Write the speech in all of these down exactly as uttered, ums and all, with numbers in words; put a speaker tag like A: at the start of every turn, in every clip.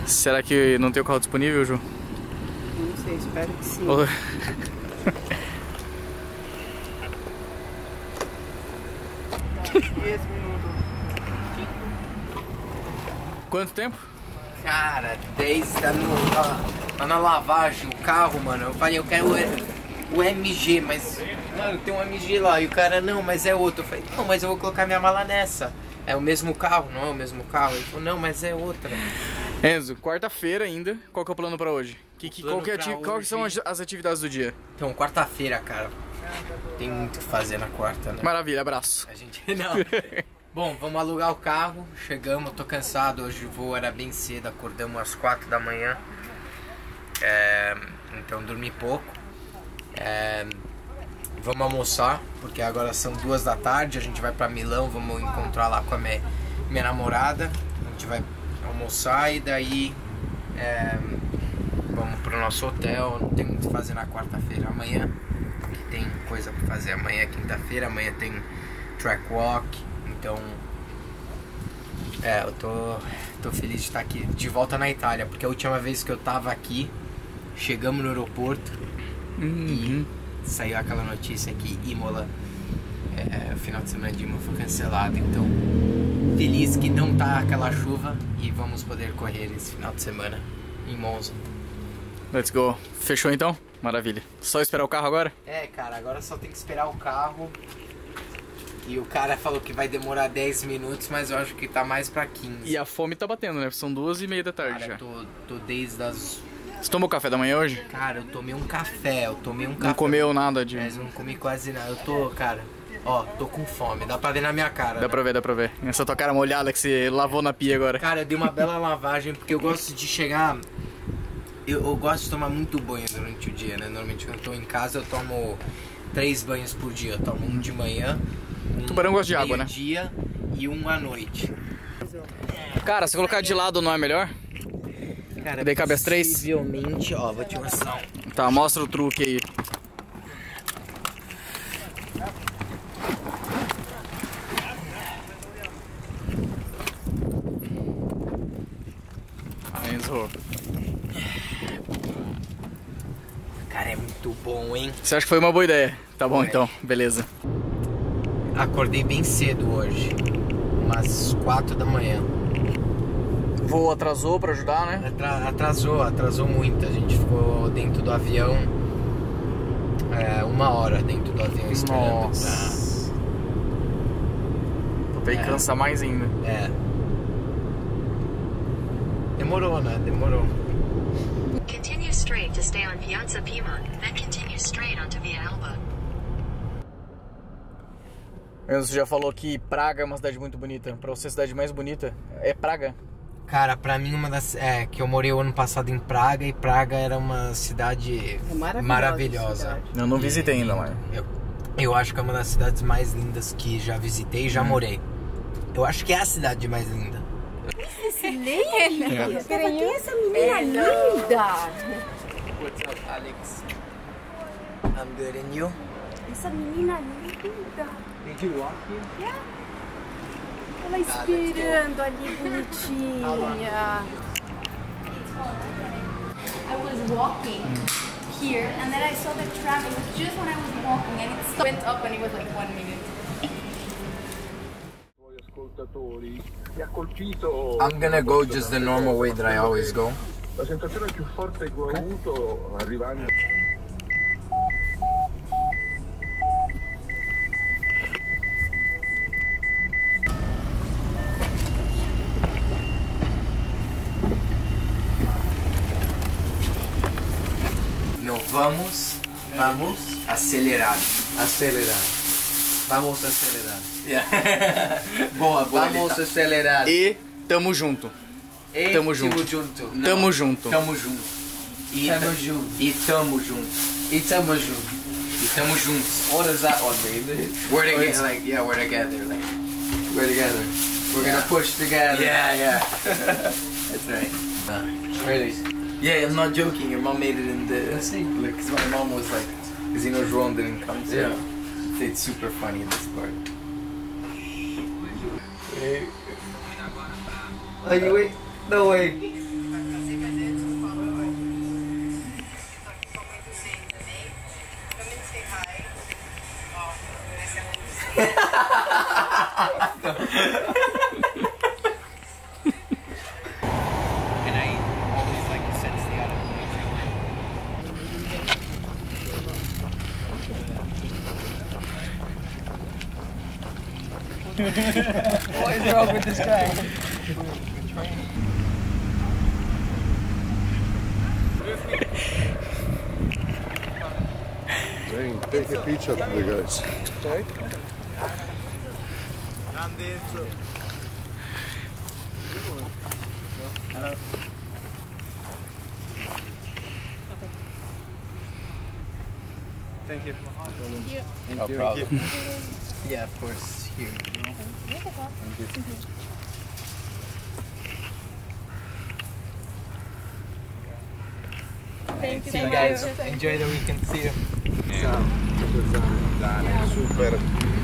A: Será que não tem o carro disponível, Ju?
B: Não sei, espero que sim.
A: Oh. Quanto tempo?
C: Cara, dez tá no, ó, tá na lavagem o carro, mano. Eu falei, eu quero o, o M G, mas, mano, tem um M G lá. E o cara, não, mas é outro. Eu falei, não, mas eu vou colocar minha mala nessa. É o mesmo carro, não é o mesmo carro? Ele falou, não, mas é outra.
A: Enzo, quarta-feira ainda. Qual que é o plano pra hoje? Que, que, qual que é ati
C: hoje...
A: Quais são as, as atividades do dia?
C: Então, quarta-feira, cara. Tem muito o que fazer na quarta, né?
A: Maravilha, abraço.
C: A gente, não. Bom, vamos alugar o carro, chegamos, tô cansado, hoje o voo era bem cedo, acordamos às quatro da manhã, é, então dormi pouco, é, vamos almoçar, porque agora são duas da tarde, a gente vai pra Milão, vamos encontrar lá com a minha, minha namorada, a gente vai almoçar e daí é, vamos pro nosso hotel, não tem muito o que fazer na quarta-feira, amanhã, que tem coisa pra fazer, amanhã é quinta-feira, amanhã tem track walk. Então, é, eu tô, tô feliz de estar aqui, de volta na Itália, porque a última vez que eu tava aqui, chegamos no aeroporto uhum. e saiu aquela notícia que Imola, é, o final de semana de Imola foi cancelado, então feliz que não tá aquela chuva e vamos poder correr esse final de semana em Monza.
A: Let's go. Fechou então? Maravilha. Só esperar o carro agora?
C: É, cara, agora só tem que esperar o carro. E o cara falou que vai demorar dez minutos, mas eu acho que tá mais pra quinze.
A: E a fome tá batendo, né? São duas e meia da tarde
C: cara,
A: já.
C: Eu tô, tô desde as...
A: Você tomou café da manhã hoje?
C: Cara, eu tomei um café, eu tomei um café.
A: Não comeu nada de...
C: Mas não comi quase nada. Eu tô, cara, ó, tô com fome. Dá pra ver na minha cara.
A: Dá
C: né?
A: pra ver, dá pra ver. Essa tua cara molhada que você lavou na pia agora.
C: Cara, eu dei uma bela lavagem, porque eu gosto de chegar... Eu, eu gosto de tomar muito banho durante o dia, né? Normalmente quando eu tô em casa eu tomo três banhos por dia. Eu tomo um de manhã... Um
A: tubarão gosta de água, né?
C: dia e um à noite.
A: Cara, se colocar de lado não é melhor?
C: Cara,
A: daí cabe as três?
C: Possivelmente, ó, vou te mostrar.
A: Tá, mostra o truque aí. Ah, Enzo.
C: Cara, é muito bom, hein?
A: Você acha que foi uma boa ideia? Tá bom,
C: é.
A: Então, beleza.
C: Acordei bem cedo hoje, umas quatro da manhã.
A: O voo atrasou pra ajudar, né?
C: Atra atrasou, atrasou muito. A gente ficou dentro do avião é, uma hora dentro do avião esperando.
A: Nossa. Pra... Daí é. Cansa mais ainda.
C: É. Demorou, né? Demorou.
D: Continue straight to stay on Piazza Pima, then continue straight onto Via Elba.
A: Você já falou que Praga é uma cidade muito bonita. Pra você, a cidade mais bonita é Praga?
C: Cara, pra mim uma das... É, que eu morei o ano passado em Praga e Praga era uma cidade é maravilhosa. maravilhosa. Cidade.
A: Eu não visitei
C: e,
A: ainda, mas...
C: Eu, eu acho que é uma das cidades mais lindas que já visitei e já hum. morei. Eu acho que é a cidade mais linda.
B: Silêncio! Quem é essa menina linda?
C: What's up, Alex? I'm good, and you?
B: Essa menina linda.
C: Did you walk here?
B: Yeah. Ela esperando ali, bonitinha.
E: I was walking here, and then I saw the tram. It was just when I was walking, and it went up, and it was like one minute.
C: I'm gonna go just the normal way that I always go.
F: La sensazione più forte che ho avuto arrivando.
C: Não vamos, vamos acelerar, acelerar. Vamos acelerar. Yeah. Boa, boa. Vamos acelerar.
A: E tamo junto.
C: E
A: tamo junto.
C: junto.
A: Não. Tamo junto.
C: Tamo junto. E tamo junto. E tamo junto. E tamo junto. E tamo juntos.
G: What does that one mean?
C: We're together. Like, yeah, we're together. Like,
G: we're together. We're
C: yeah.
G: gonna push together.
C: Yeah, yeah. That's right. Uh,
G: really?
C: Yeah, I'm not joking. Your mom made it in the scene. Because my mom was like, because you know João didn't come. So
G: yeah.
C: It's super funny in this part.
G: Hey. Oh, you wait. No way.
C: And I always like to sense the other.
A: What is wrong with this guy?
H: Dang, take a picture of the guys. Sorry?
A: Thank you.
C: No problem. Yeah, of course. Here.
E: Thank you.
C: See you guys. Enjoy the weekend. See you.
H: Super.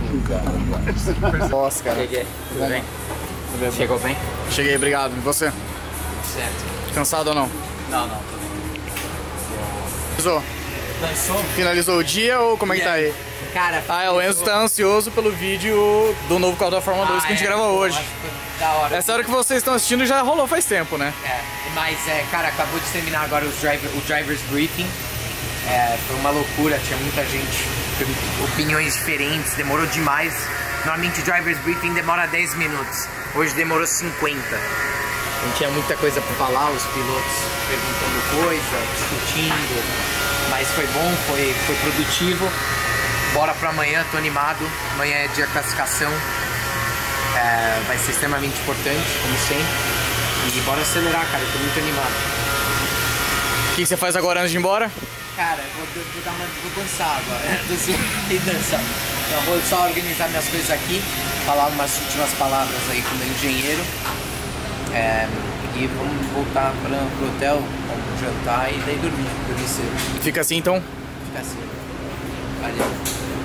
A: Nossa, cara.
C: Cheguei. Tudo bem? Chegou bem?
A: Cheguei, obrigado. E você?
C: Certo.
A: Cansado ou não?
C: Não, não, tô bem.
A: Finalizou?
C: Lançou?
A: Finalizou o dia ou como é que tá aí?
C: Cara,
A: Ah, o Enzo tá ansioso pelo vídeo do novo carro da Fórmula dois
C: Ah,
A: que a gente
C: é,
A: grava hoje.
C: eu acho que Da hora.
A: Essa hora que vocês estão assistindo já rolou faz tempo, né?
C: É, mas é, cara, acabou de terminar agora os driver, o Driver's Briefing. É, foi uma loucura, tinha muita gente, opiniões diferentes, demorou demais. Normalmente o Driver's Briefing demora dez minutos, hoje demorou cinquenta. Não tinha muita coisa pra falar, os pilotos perguntando coisa, discutindo, mas foi bom, foi, foi produtivo. Bora pra amanhã, tô animado, amanhã é dia de classificação, é, vai ser extremamente importante, como sempre. E bora acelerar, cara, eu tô muito animado.
A: O que você faz agora antes de ir embora?
C: Cara, vou, vou, dar uma, vou dançar agora, e dançar. Então vou só organizar minhas coisas aqui, falar umas últimas palavras aí com o meu engenheiro. É, e vamos voltar pra, pro hotel, vamos jantar e daí dormir, dormir cedo.
A: Fica assim então?
C: Fica assim. Valeu.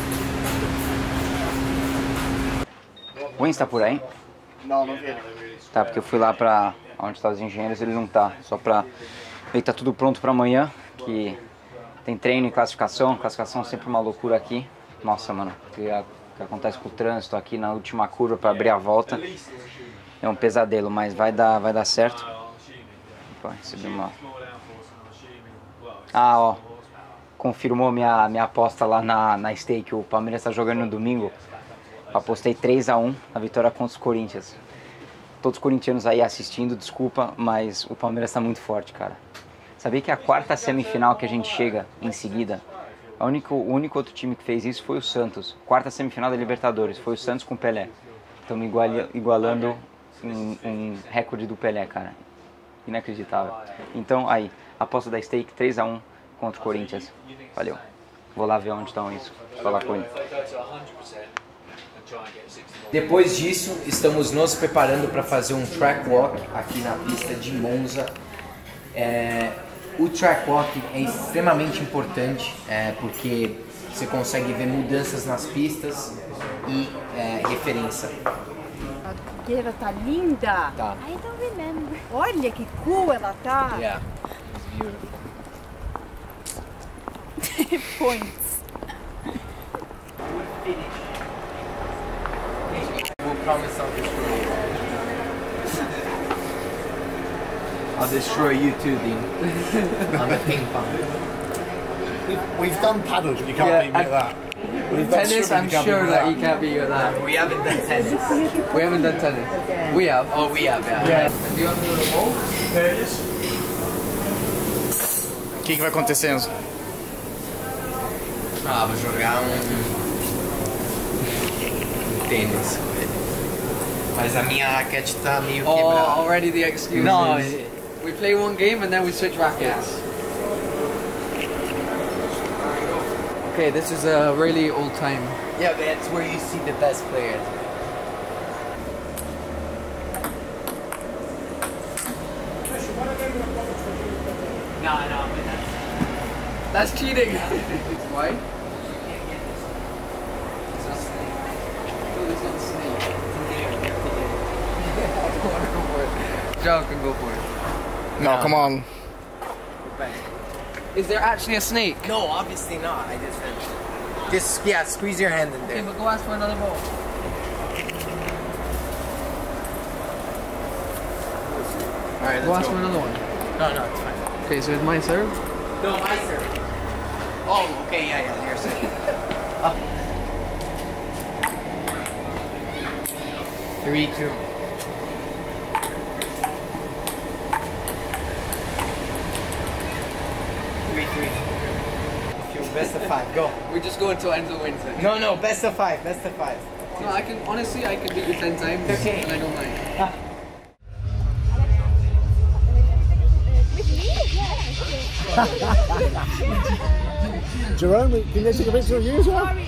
I: O Enzo tá por aí?
A: Não, não vi.
I: Tá, porque eu fui lá pra onde tá os engenheiros, ele não tá. Só pra ver que tá tudo pronto pra amanhã, que tem treino e classificação. Classificação é sempre uma loucura aqui. Nossa, mano, o que, a, que acontece com o trânsito aqui na última curva pra abrir a volta é um pesadelo, mas vai dar, vai dar certo. Opa, recebi uma... Ah, ó, confirmou minha, minha aposta lá na, na stake. O Palmeiras tá jogando no domingo. Apostei três a um na vitória contra os Corinthians. Todos os corintianos aí assistindo, desculpa, mas o Palmeiras tá muito forte, cara. Sabia que a quarta semifinal que a gente chega em seguida, a único, o único outro time que fez isso foi o Santos. Quarta semifinal da Libertadores, foi o Santos com o Pelé. Estamos igual, igualando um, um recorde do Pelé, cara. Inacreditável. Então, aí, aposta da stake três a um contra o Corinthians. Valeu. Vou lá ver onde estão isso. Falar com ele.
C: Depois disso, estamos nos preparando para fazer um track walk aqui na pista de Monza. É, o track walk é extremamente importante, é, porque você consegue ver mudanças nas pistas e é, referência.
B: A fogueira tá linda.
C: Tá.
B: I don't remember. Olha que cool ela tá.
C: Yeah, it's beautiful.
B: Points.
C: We'll promise I'll destroy you. I'll destroy you too, Dean. On the ping pong.
H: We've, we've done paddle, but you can't
C: Yeah,
H: beat me at that. We've done
C: Tennis,
H: swimming,
C: I'm
H: you can't
C: sure
H: beat me
C: that
H: at
C: you can't beat you that. We haven't done tennis. We haven't done tennis. We have. Oh, we have, yeah. yeah. Do you want to do the ball?
A: O que, que vai acontecer, Enzo?
C: Ah, vou jogar um, um tênis com ele. Mas a minha raquete tá meio
J: Oh,
C: quebrada.
J: already the excuses.
C: No,
J: we play one game and then we switch rackets. Okay, this is a really old time.
C: Yeah, but that's where you see the best players. No, no, but that's...
J: That's cheating. Why? John can go for it.
A: No, come on.
J: Is there actually a snake?
C: No, obviously not. I just said... Just, yeah, squeeze your hand in there.
J: Okay, but go ask for another bowl.
C: Alright,
J: Go
C: let's
J: ask
C: go.
J: for another one.
C: No, no, it's fine.
J: Okay, so it's my serve?
C: No, my serve. Oh, okay, yeah, yeah, your serve. Up. Three, two. Three, three. Best of five, go.
J: We're just going until Enzo wins it.
C: No, no, best of five, best of five.
J: No, I can, honestly, I can beat you ten times,
C: Okay.
J: and I don't mind.
H: Jerome, can they take a picture of you as well?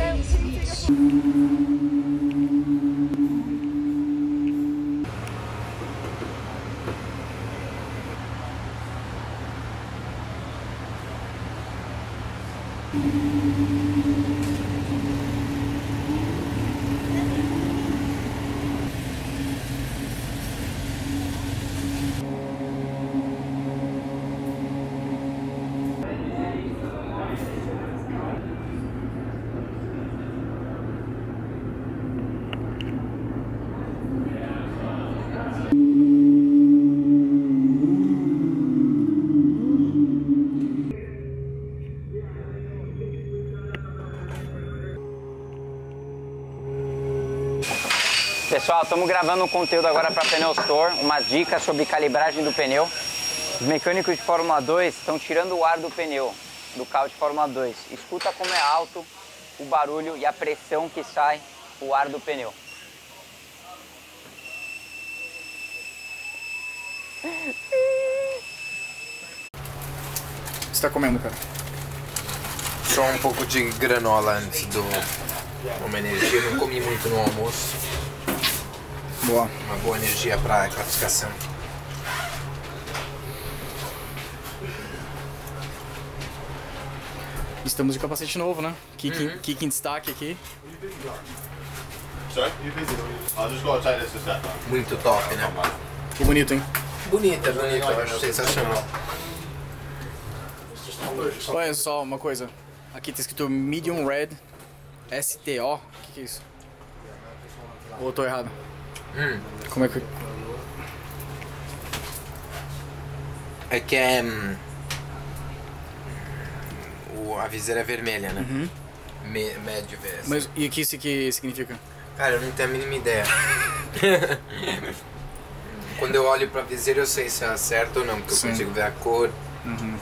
I: Pessoal, estamos gravando um conteúdo agora para Pneu Store, umas dicas sobre calibragem do pneu. Os mecânicos de Fórmula dois estão tirando o ar do pneu do carro de Fórmula dois. Escuta como é alto o barulho e a pressão que sai o ar do pneu.
A: O que você tá comendo, cara?
C: Só um pouco de granola antes do... Uma energia, não comi muito no almoço.
A: Boa.
C: Uma boa energia para classificação.
A: Estamos de capacete novo, né? Kick, uhum. Kick em destaque aqui.
C: Muito top, né?
A: Que bonito, hein?
C: Bonita, bonita, eu acho sensacional.
A: Olha só uma coisa. Aqui tá escrito Medium Red S T O. O que, que é isso? Ou eu tô errado?
C: Hum.
A: Como é que...
C: É que é... Hum, o, a viseira é vermelha, né?
A: Uhum.
C: Me, médio V S.
A: Mas e o que isso aqui significa?
C: Cara, eu não tenho a mínima ideia. Quando eu olho pra viseira eu sei se é certo ou não, porque Sim. eu consigo ver a cor.
A: Uhum.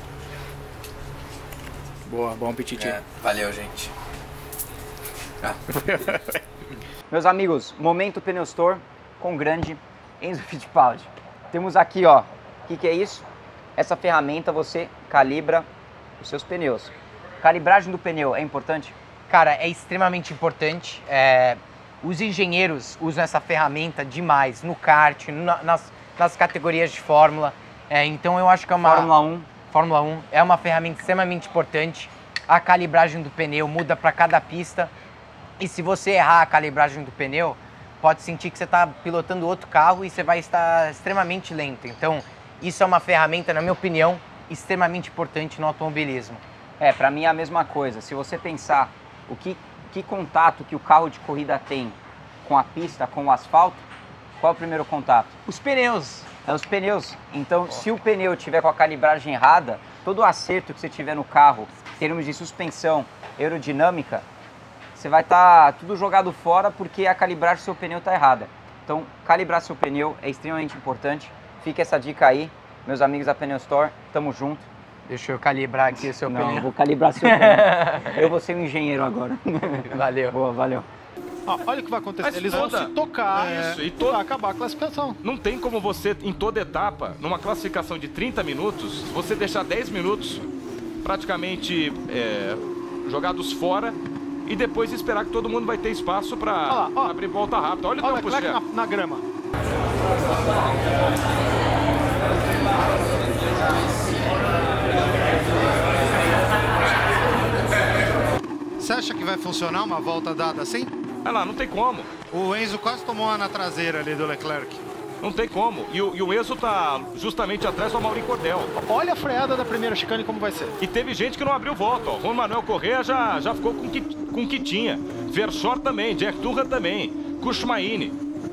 A: Boa, bom apetite.
C: É, valeu, gente. Ah.
I: Meus amigos, momento Pneu Store com o grande Enzo Fittipaldi. Temos aqui, ó, o que, que é isso? Essa ferramenta você calibra os seus pneus. Calibragem do pneu é importante?
K: Cara, é extremamente importante. É, os engenheiros usam essa ferramenta demais no kart, na, nas, nas categorias de Fórmula. É, então eu acho que é uma...
I: Fórmula um.
K: Fórmula um é uma ferramenta extremamente importante. A calibragem do pneu muda para cada pista. E se você errar a calibragem do pneu, pode sentir que você está pilotando outro carro e você vai estar extremamente lento. Então, isso é uma ferramenta, na minha opinião, extremamente importante no automobilismo.
I: É, para mim é a mesma coisa. Se você pensar o que, que contato que o carro de corrida tem com a pista, com o asfalto, qual é o primeiro contato?
K: Os pneus.
I: É os pneus. Então, oh. se o pneu tiver com a calibragem errada, todo o acerto que você tiver no carro, em termos de suspensão, aerodinâmica, você vai estar tá tudo jogado fora porque a calibragem do seu pneu está errada. Então, calibrar seu pneu é extremamente importante. Fica essa dica aí, meus amigos da Pneu Store, tamo junto.
K: Deixa eu calibrar aqui o seu
I: Não,
K: pneu.
I: Vou calibrar seu pneu. Eu vou ser um engenheiro agora.
K: Valeu.
I: Boa, valeu.
L: Ah, olha o que vai acontecer.
M: Mas
L: Eles
M: toda...
L: vão se tocar
M: é,
L: isso, e to... vai acabar a classificação.
M: Não tem como você, em toda etapa, numa classificação de trinta minutos, você deixar dez minutos praticamente é, jogados fora e depois esperar que todo mundo vai ter espaço para abrir volta rápida. Olha o
L: olha
M: tempo,
L: Leclerc na, na grama. Você acha que vai funcionar uma volta dada assim?
M: Ah lá, não tem como.
L: O Enzo quase tomou uma na traseira ali do Leclerc.
M: Não tem como. E o, e o Enzo tá justamente atrás do Amaury Cordel.
L: Olha a freada da primeira chicane como vai ser.
M: E teve gente que não abriu volta, ó. Juan Manuel Correa já, já ficou com o que, com que tinha. Verschoor também, Jack Turra também. Kushmaini.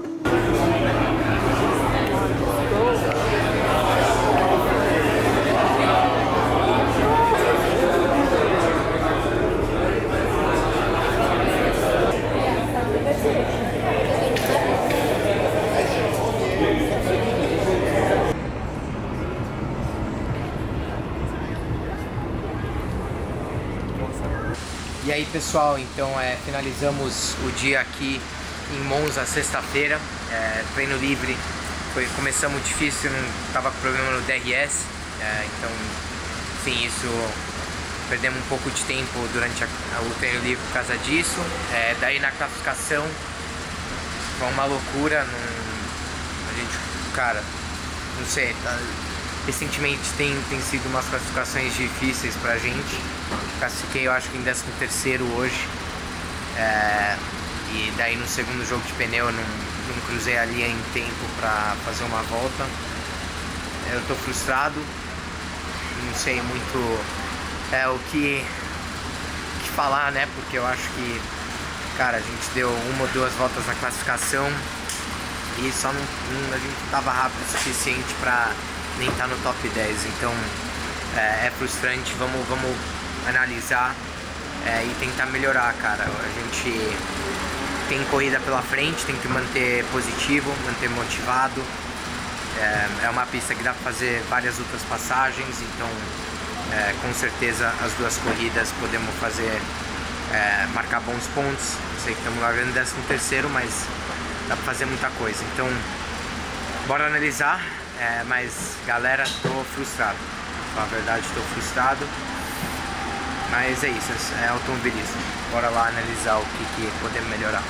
C: E aí pessoal, então é, finalizamos o dia aqui em Monza, sexta-feira, é, treino livre, foi, começamos difícil, não tava com problema no D R S, é, então sim, isso, perdemos um pouco de tempo durante a, a, o treino livre por causa disso, é, daí na classificação foi uma loucura, não, a gente, cara, não sei, tá, recentemente tem, tem sido umas classificações difíceis pra gente. Classifiquei, eu acho que em décimo terceiro hoje. É, e daí no segundo jogo de pneu eu não, não cruzei a linha em tempo pra fazer uma volta. Eu tô frustrado. Não sei muito é, o que, que falar, né? Porque eu acho que, cara, a gente deu uma ou duas voltas na classificação e só não, não, a gente não tava rápido o suficiente pra nem estar no top dez, então é, é frustrante, vamos, vamos analisar é, e tentar melhorar, cara. A gente tem corrida pela frente, tem que manter positivo, manter motivado, é, é uma pista que dá para fazer várias outras passagens, então é, com certeza as duas corridas podemos fazer, é, marcar bons pontos. Eu sei que estamos largando em décimo terceiro, mas dá para fazer muita coisa, então bora analisar. É, mas galera, tô frustrado, na verdade tô frustrado, mas é isso, é automobilismo, bora lá analisar o que, que podemos melhorar.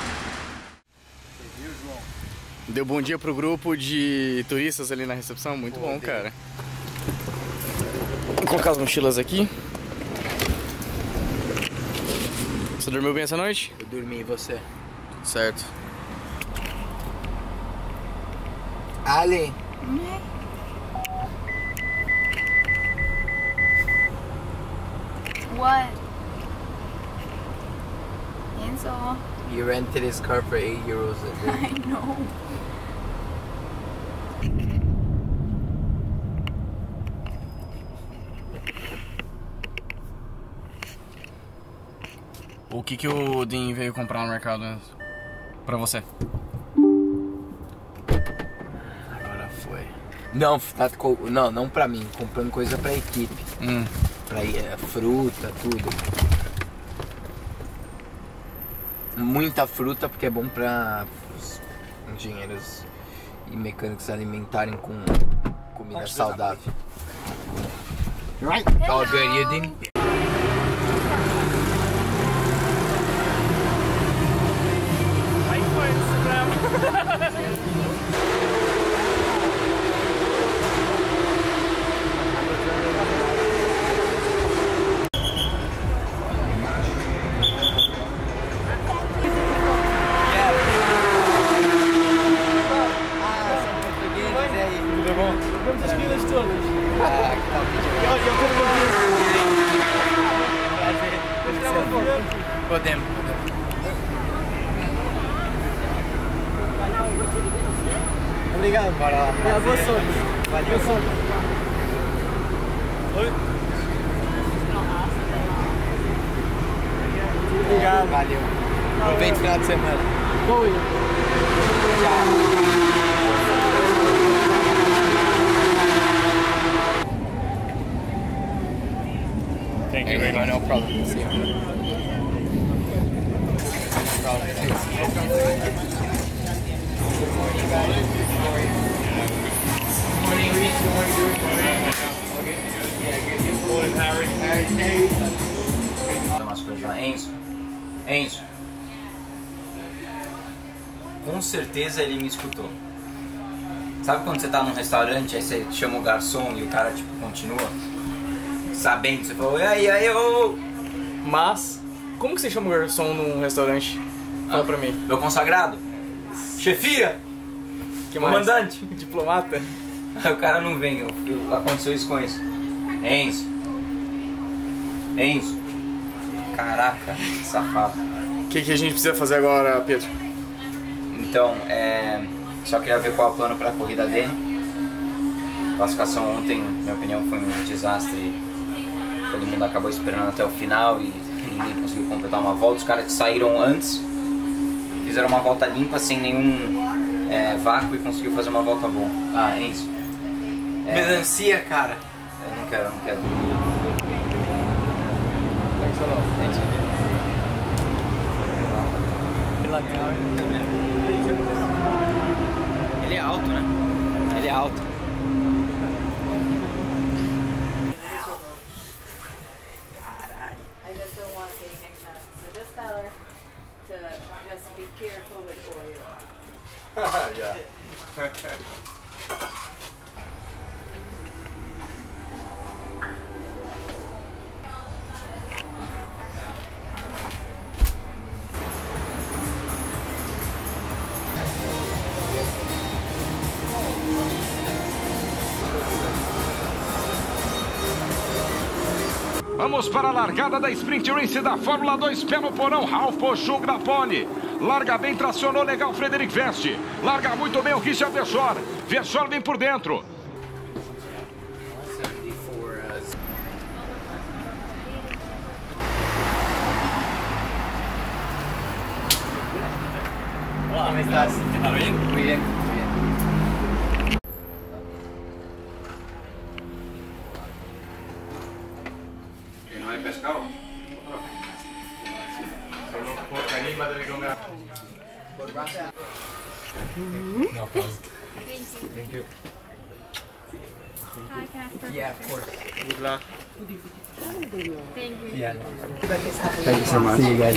A: Deu bom dia pro grupo de turistas ali na recepção, muito bom, cara. Vou colocar as mochilas aqui. Você dormiu bem essa noite?
C: Eu dormi, e você?
A: Certo.
C: Ali.
E: What? Enzo.
C: You rented his car for eight euros a day.
E: I know.
A: O que que o Dean veio comprar no mercado, né? Pra você?
C: Agora foi. Não, tá, não, não pra mim, comprando coisa pra equipe.
A: Hum.
C: Pra ir, é, fruta, tudo. Muita fruta porque é bom pra os engenheiros e mecânicos se alimentarem com comida saudável. Right? All good, you Dean? Podemos, podemos.
K: Obrigado.
C: Bora lá.
K: É, boa sorte.
C: Valeu.
K: Boa sorte. Oi? Obrigado.
C: Valeu. Aproveita o final de semana.
K: Oi.
C: Thank you very much. No problem. See you. No problem. Good morning, guys. Good morning, Reese. Good morning, Drew. Okay. Yeah, good morning, Harry. Harry.
I: Umas coisas lá. Enzo. Enzo. Com certeza ele me escutou. Sabe quando você tá num restaurante, aí você chama o garçom e o cara tipo continua? Sabendo, você falou, e aí, aí, ô.
A: Mas, como que você chama o garçom num restaurante? Fala ah, pra mim.
I: Meu consagrado? Chefia!
A: Que mais?
C: Comandante.
A: Diplomata.
I: O cara não vem, eu, eu, aconteceu isso com isso. Enzo. Enzo. Caraca, safado.
A: O que, que a gente precisa fazer agora, Pedro?
I: Então, é... só queria ver qual é o plano para a corrida dele. A classificação ontem, na minha opinião, foi um desastre. Todo mundo acabou esperando até o final e ninguém conseguiu completar uma volta. Os caras que saíram antes fizeram uma volta limpa, sem nenhum é, vácuo, e conseguiu fazer uma volta boa. Ah, Enzo. É...
C: Melancia, cara.
I: Eu não quero, eu não quero.
C: Ele é alto, né? Ele é alto.
B: I just don't want to get hanged out. So just tell her to just be careful with oil.
A: Yeah.
M: Vamos para a largada da Sprint Race da Fórmula dois, pé no porão, Ralf Boschung na pole. Larga bem, tracionou legal Frederic Veste. Larga muito bem o Richard Verschoor. Verschoor vem por dentro.
C: Olá, como estás? Tá bem? Muito bem.
M: Pescado.
C: No problem. Thank you.
E: Hi, Casper.
C: Yeah, of course.
M: Good luck.
E: Thank you.
C: Yeah.
I: Thank you so much. See you guys.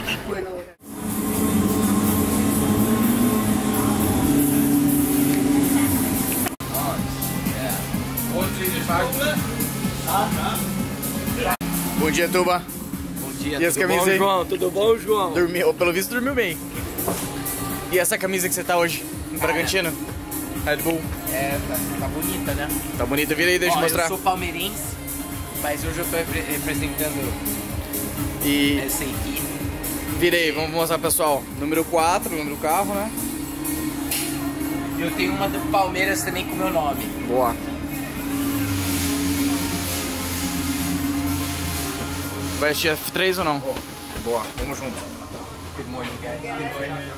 A: Bom dia, Tuba.
C: Bom dia,
A: e
C: tudo bom,
A: aí?
C: João? Tudo bom, João?
A: Dormiu, pelo visto dormiu bem. E essa camisa que você tá hoje, em Bragantino? Red Bull.
C: É, tá, tá bonita, né?
A: Tá bonita, vira aí, deixa
C: Ó,
A: eu mostrar.
C: Eu sou palmeirense, mas hoje eu tô repre representando
A: e
C: essa equipe.
A: Virei, vamos mostrar pro pessoal. Número quatro, número do carro, né?
C: E eu tenho uma do Palmeiras também com meu nome.
A: Boa. Vai assistir F três ou não? Oh. Boa, vamos junto.
C: Good morning, guys. Good morning.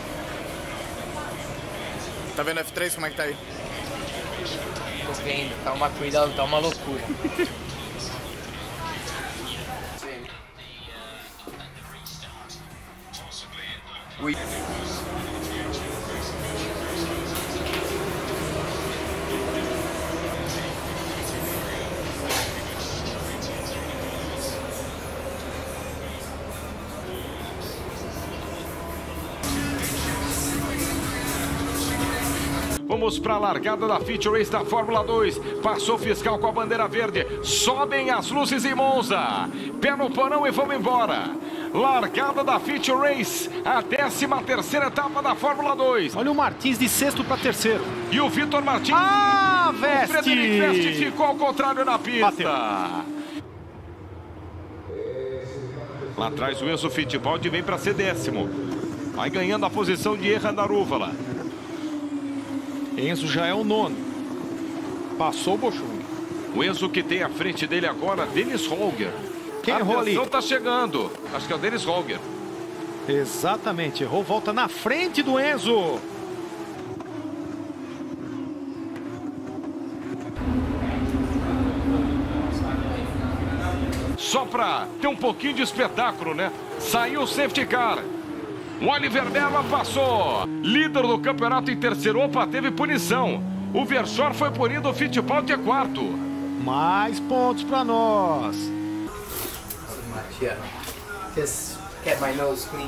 A: Tá vendo F três como é que tá aí?
C: Tô vendo, tá uma corrida, tá uma loucura. Ui.
M: Vamos para a largada da Feature Race da Fórmula dois. Passou o fiscal com a bandeira verde. Sobem as luzes em Monza. Pé no porão e vamos embora. Largada da Feature Race. A décima terceira etapa da Fórmula dois.
L: Olha o Martins de sexto para terceiro.
M: E o Vitor Martins.
L: Ah, Veste!
M: O Frederic Veste ficou ao contrário na pista. Bateu. Lá atrás o Enzo Fittipaldi vem para ser décimo. Vai ganhando a posição de Erran Darúvala.
L: Enzo já é o nono. Passou o Boschung.
M: O Enzo que tem à frente dele agora, Dennis Holger.
L: Quem errou ali?
M: A atenção tá chegando. Acho que é o Dennis Holger.
L: Exatamente, errou. Volta na frente do Enzo.
M: Só pra ter um pouquinho de espetáculo, né? Saiu o safety car. O Oliver Berman passou. Líder do campeonato em terceiro. Opa, teve punição. O Verschoor foi punido, o Fittipaldi é quarto.
L: Mais pontos para nós.
C: Yeah. Just get my nose clean.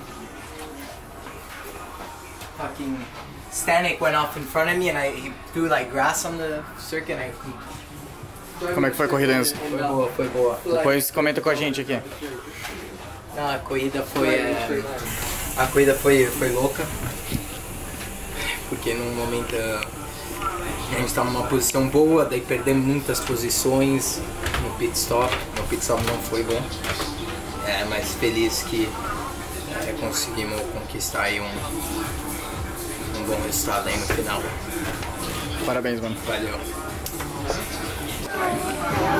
C: Fucking Stanek went off in front of me and I he threw like grass on the circuit and I...
A: Como é que foi a corrida, Enzo?
C: Foi boa, foi boa.
A: Depois comenta com a gente aqui.
C: Não, a corrida foi... É... A corrida foi, foi louca. Porque porque num momento a gente estava numa posição boa, daí perdemos muitas posições no pit stop. Meu pit stop não foi bom, é, mas feliz que é, conseguimos conquistar aí um, um bom resultado aí no final.
A: Parabéns, mano.
C: Valeu.